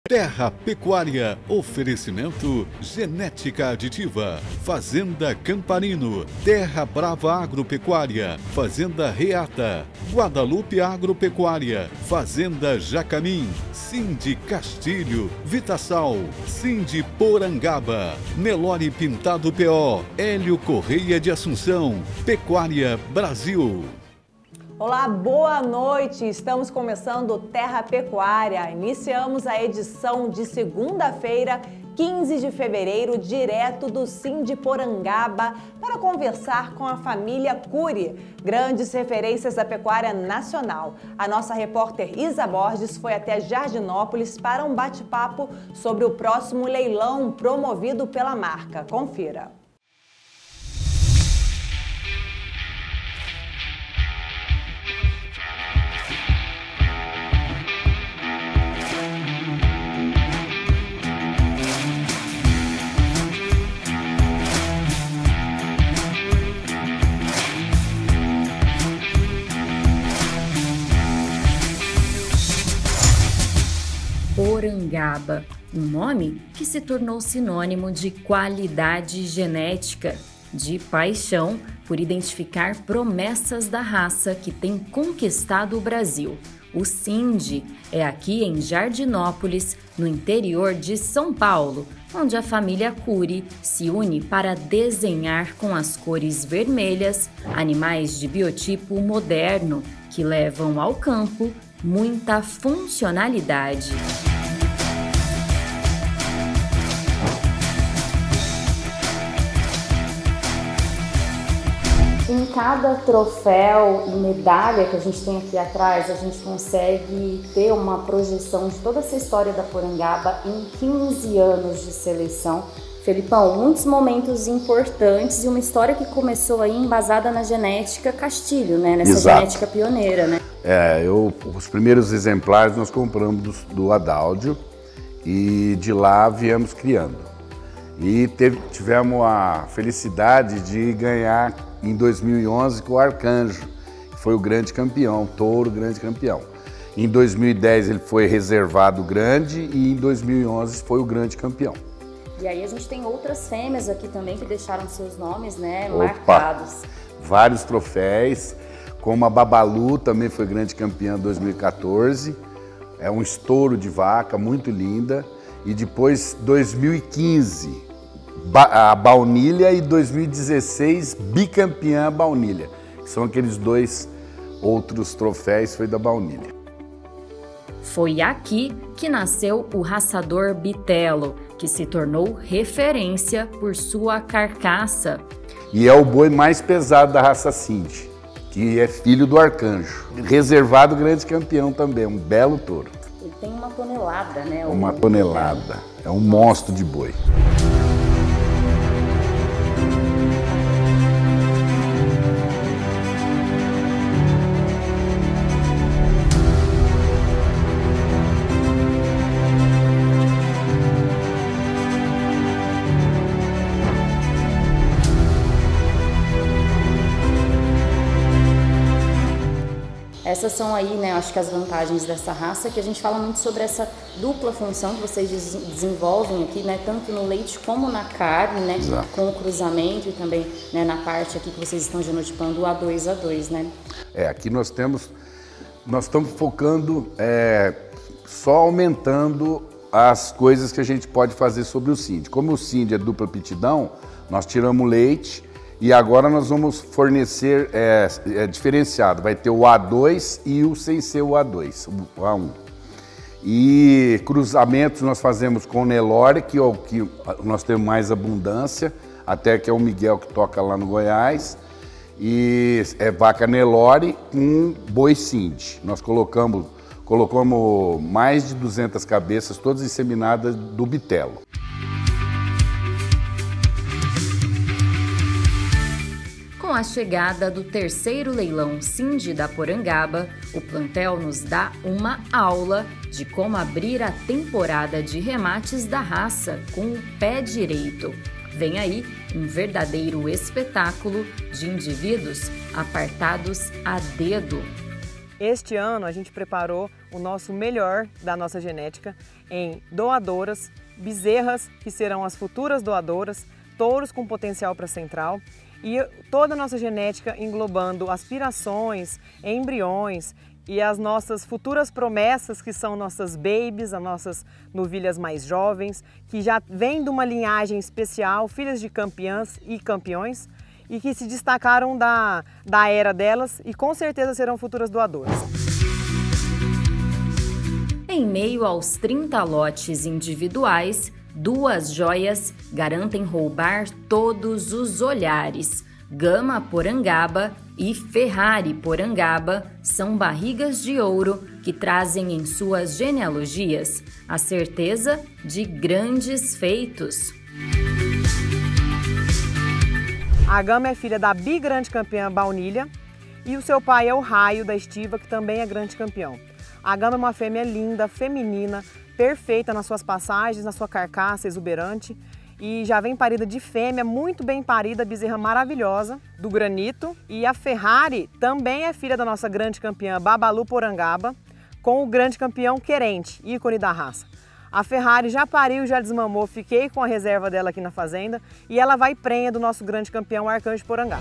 Terra Pecuária, oferecimento Genética Aditiva, Fazenda Camparino, Terra Brava Agropecuária, Fazenda Reata, Guadalupe Agropecuária, Fazenda Jacamim, Sindi Castilho, Vitasal, Sindi Porangaba, Nelore Pintado PO, Hélio Correia de Assunção, Pecuária Brasil. Olá, boa noite! Estamos começando o Terra Pecuária. Iniciamos a edição de segunda-feira, 15 de fevereiro, direto do Sindi Porangaba, para conversar com a família Cury, grandes referências da pecuária nacional. A nossa repórter Isa Borges foi até Jardinópolis para um bate-papo sobre o próximo leilão promovido pela marca. Confira. Porangaba, um nome que se tornou sinônimo de qualidade genética, de paixão por identificar promessas da raça que tem conquistado o Brasil. O Sindi é aqui em Jardinópolis, no interior de São Paulo, onde a família Cury se une para desenhar com as cores vermelhas animais de biotipo moderno que levam ao campo muita funcionalidade. Em cada troféu e medalha que a gente tem aqui atrás, a gente consegue ter uma projeção de toda essa história da Porangaba em 15 anos de seleção. Felipão, muitos momentos importantes e uma história que começou aí embasada na genética Castilho, né? Nessa Exato. Genética pioneira, né? Os primeiros exemplares nós compramos do Adáudio e de lá viemos criando. E tivemos a felicidade de ganhar em 2011 com o Arcanjo, que foi o grande campeão, touro grande campeão. Em 2010 ele foi reservado grande e em 2011 foi o grande campeão. E aí a gente tem outras fêmeas aqui também que deixaram seus nomes, né, marcados. Vários troféus, como a Babalu também foi grande campeã em 2014. É um estouro de vaca, muito linda. E depois, 2015, a Baunilha e 2016, bicampeã Baunilha. Que são aqueles dois outros troféus, foi da Baunilha. Foi aqui que nasceu o raçador Bitelo, que se tornou referência por sua carcaça. E é o boi mais pesado da raça Sindi, que é filho do Arcanjo. Reservado grande campeão também, um belo touro. Ele tem uma tonelada, né? Uma tonelada, é um monstro de boi. Essas são aí, né, acho que as vantagens dessa raça, que a gente fala muito sobre essa dupla função que vocês desenvolvem aqui, né, tanto no leite como na carne, né, Exato. Com o cruzamento e também, né, na parte aqui que vocês estão genotipando o A2A2, né? Aqui nós estamos focando só aumentando as coisas que a gente pode fazer sobre o Sindi. Como o Sindi é dupla aptidão, nós tiramos leite. E agora nós vamos fornecer diferenciado, vai ter o A2 e o sem ser o A2, o A1. E cruzamentos nós fazemos com o Nelore, que é o que nós temos mais abundância, até que é o Miguel que toca lá no Goiás. E é vaca Nelore com boi Sindi. Nós colocamos mais de 200 cabeças, todas inseminadas do Bitelo. Com a chegada do terceiro leilão Sindi da Porangaba, o plantel nos dá uma aula de como abrir a temporada de remates da raça com o pé direito. Vem aí um verdadeiro espetáculo de indivíduos apartados a dedo. Este ano a gente preparou o nosso melhor da nossa genética em doadoras, bezerras que serão as futuras doadoras, touros com potencial para central e toda a nossa genética englobando aspirações, embriões e as nossas futuras promessas, que são nossas babies, as nossas novilhas mais jovens, que já vêm de uma linhagem especial, filhas de campeãs e campeões, e que se destacaram da era delas e com certeza serão futuras doadoras. Em meio aos 30 lotes individuais, 2 joias garantem roubar todos os olhares. Gama Porangaba e Ferrari Porangaba são barrigas de ouro que trazem em suas genealogias a certeza de grandes feitos. A Gama é filha da bigrande campeã Baunilha e o seu pai é o Raio da Estiva, que também é grande campeão. A Gama é uma fêmea linda, feminina, perfeita nas suas passagens, na sua carcaça exuberante e já vem parida de fêmea, muito bem parida, bezerra maravilhosa, do granito. E a Ferrari também é filha da nossa grande campeã Babalu Porangaba, com o grande campeão Querente, ícone da raça. A Ferrari já pariu, já desmamou, fiquei com a reserva dela aqui na fazenda e ela vai prenha do nosso grande campeão Arcanjo Porangaba.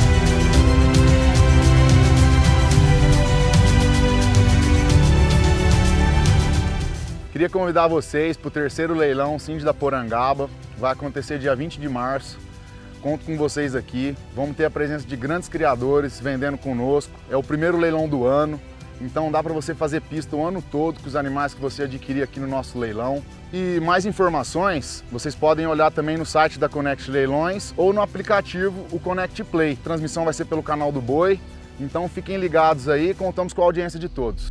Queria convidar vocês para o 3º leilão Cindy da Porangaba, vai acontecer dia 20 de março. Conto com vocês aqui, vamos ter a presença de grandes criadores vendendo conosco, é o primeiro leilão do ano. Então dá para você fazer pista o ano todo com os animais que você adquirir aqui no nosso leilão. E mais informações, vocês podem olhar também no site da Connect Leilões ou no aplicativo o Connect Play. A transmissão vai ser pelo canal do Boi, então fiquem ligados aí, contamos com a audiência de todos.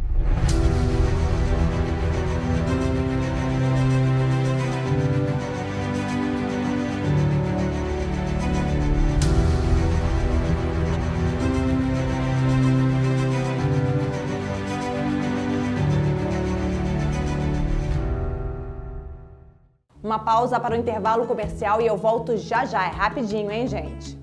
Uma pausa para o intervalo comercial e eu volto já já. É rapidinho, hein, gente?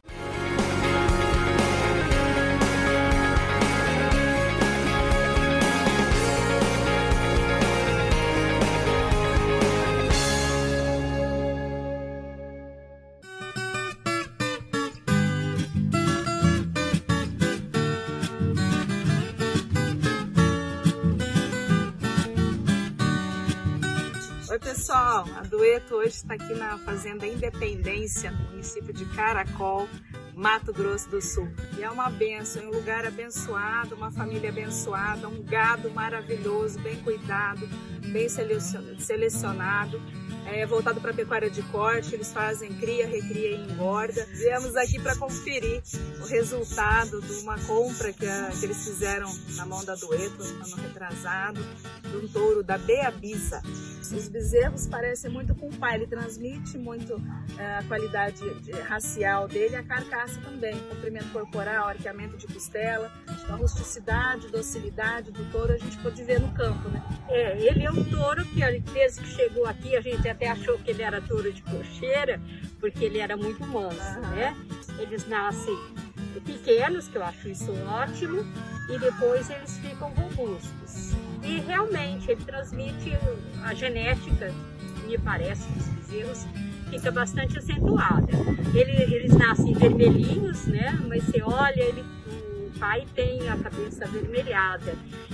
Oi pessoal, a Dueto hoje está aqui na Fazenda Independência, no município de Caracol, Mato Grosso do Sul. E é uma bênção, é um lugar abençoado, uma família abençoada, um gado maravilhoso, bem cuidado, bem selecionado, voltado para a pecuária de corte. Eles fazem cria, recria e engorda. Viemos aqui para conferir o resultado de uma compra que eles fizeram na mão da Dueto, ano retrasado, de um touro da Beabisa. Os bezerros parecem muito com o pai, ele transmite muito a qualidade racial dele, a carcaça também, comprimento corporal, arqueamento de costela, a rusticidade, docilidade do touro a gente pode ver no campo, né? Ele é um touro que desde que chegou aqui a gente até achou que ele era touro de cocheira, porque ele era muito manso, né? Eles nascem pequenos, que eu acho isso ótimo, e depois eles ficam robustos. E realmente ele transmite a genética, me parece, dos bezerros, fica bastante acentuada. Eles nascem vermelhinhos, né? Mas você olha, o pai tem a cabeça avermelhada.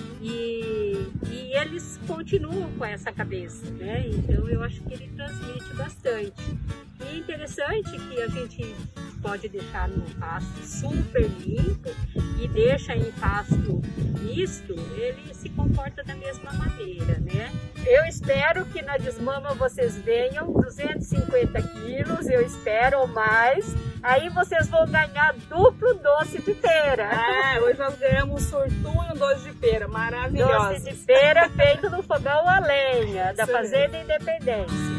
E eles continuam com essa cabeça, né? Então eu acho que ele transmite bastante. E interessante que a gente pode deixar no pasto super limpo e deixa em pasto misto, ele se comporta da mesma maneira, né? Eu espero que na desmama vocês venham 250 quilos, eu espero ou mais. Aí vocês vão ganhar duplo doce de pera. Hoje nós ganhamos um surtum e um doce de pera, maravilhoso. Doce de pera feito no fogão a lenha, da Fazenda Independência.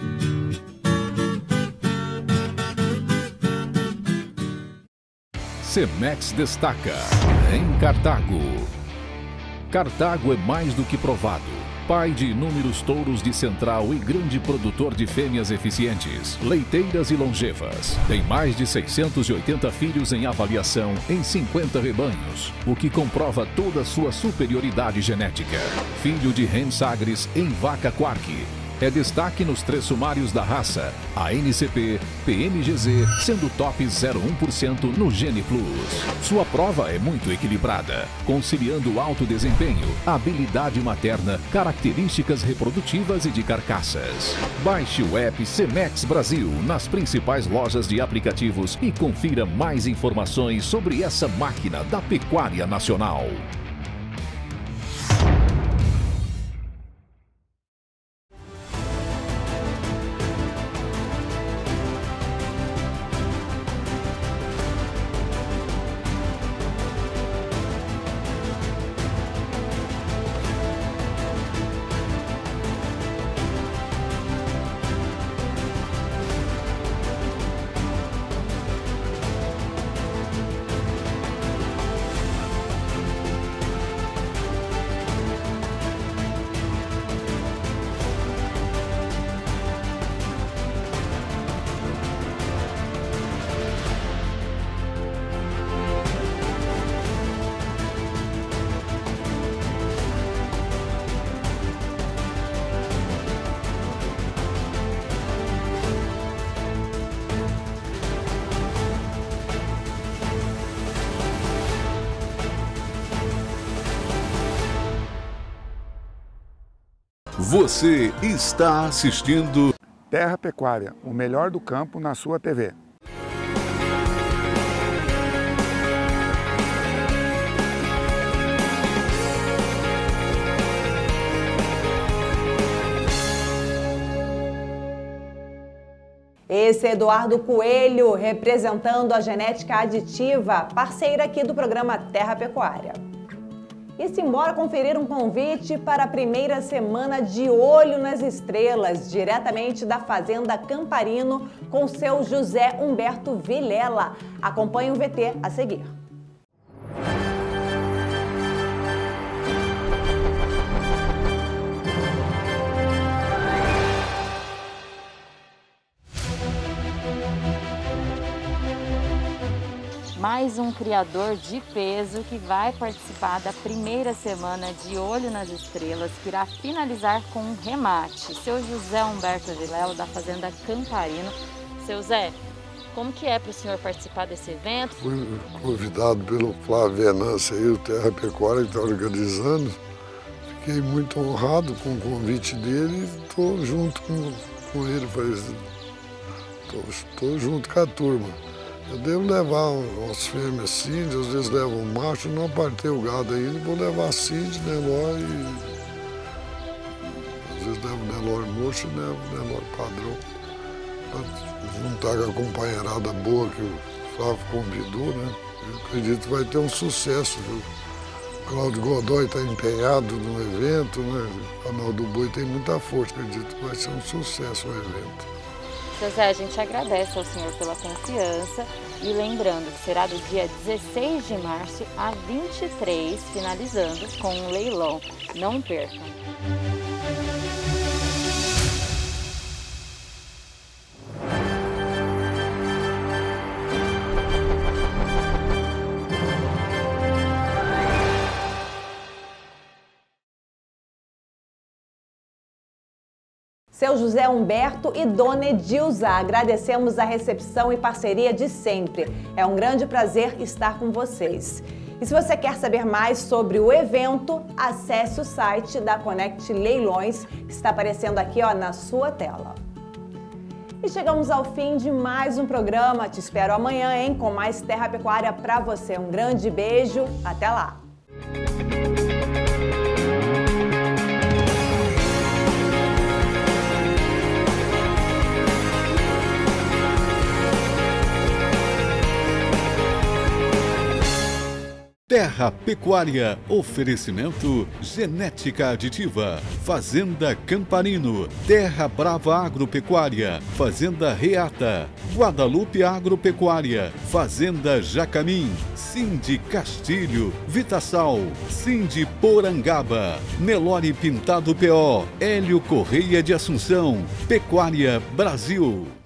Cemex destaca em Cartago. Cartago é mais do que provado. pai de inúmeros touros de central e grande produtor de fêmeas eficientes, leiteiras e longevas. Tem mais de 680 filhos em avaliação em 50 rebanhos, o que comprova toda a sua superioridade genética. Filho de Ren Sagres em vaca Quark. É destaque nos 3 sumários da raça, a NCP, PMGZ, sendo top 0,1% no Gene Plus. Sua prova é muito equilibrada, conciliando alto desempenho, habilidade materna, características reprodutivas e de carcaças. Baixe o app Cemex Brasil nas principais lojas de aplicativos e confira mais informações sobre essa máquina da pecuária nacional. Você está assistindo Terra Pecuária, o melhor do campo na sua TV. Esse é Eduardo Coelho, representando a Genética Aditiva, parceira aqui do programa Terra Pecuária. E simbora conferir um convite para a primeira semana de Olho nas Estrelas, diretamente da Fazenda Camparino, com seu José Humberto Vilela. Acompanhe o VT a seguir. Mais um criador de peso que vai participar da primeira semana de Olho nas Estrelas, que irá finalizar com um remate. Seu José Humberto Vilela, da Fazenda Camparino. Seu Zé, como que é para o senhor participar desse evento? Fui convidado pelo Flávio Venâncio aí, o Terra Pecuária, que está organizando. Fiquei muito honrado com o convite dele e estou junto com ele. Estou junto com a turma. Eu devo levar umas fêmeas Cindy, às vezes levo um macho, não apartei o gado ainda, vou levar Cindy, Nelore e às vezes levo Nelore mocho e levo Nelore padrão. Para juntar com a companheirada boa que o Flávio convidou, né? Eu acredito que vai ter um sucesso, viu? O Cláudio Godoy está empenhado no evento, né? O canal do Boi tem muita força, acredito que vai ser um sucesso o evento. Seu Zé, a gente agradece ao senhor pela confiança e lembrando que será do dia 16 de março a 23, finalizando com um leilão. Não percam! Seu José Humberto e Dona Edilza, agradecemos a recepção e parceria de sempre. É um grande prazer estar com vocês. E se você quer saber mais sobre o evento, acesse o site da Connect Leilões, que está aparecendo aqui na sua tela. E chegamos ao fim de mais um programa. Te espero amanhã, com mais Terra Pecuária para você. Um grande beijo, até lá! Terra Pecuária, oferecimento Genética Aditiva, Fazenda Camparino, Terra Brava Agropecuária, Fazenda Reata, Guadalupe Agropecuária, Fazenda Jacamim, Sindi Castilho, Vitasal, Sindi Porangaba, Nelore Pintado PO, Hélio Correia de Assunção, Pecuária Brasil.